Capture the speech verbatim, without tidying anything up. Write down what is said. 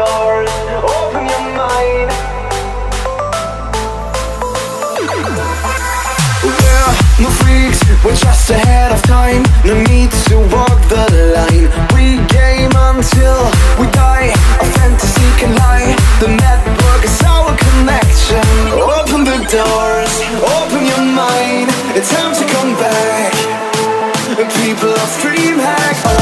doors, open your mind. We're no freaks, we're just ahead of time. No need to walk the line. We game until we die. A fantasy can lie. The network is our connection. Open the doors, open your mind. It's time to come back. People of DreamHack.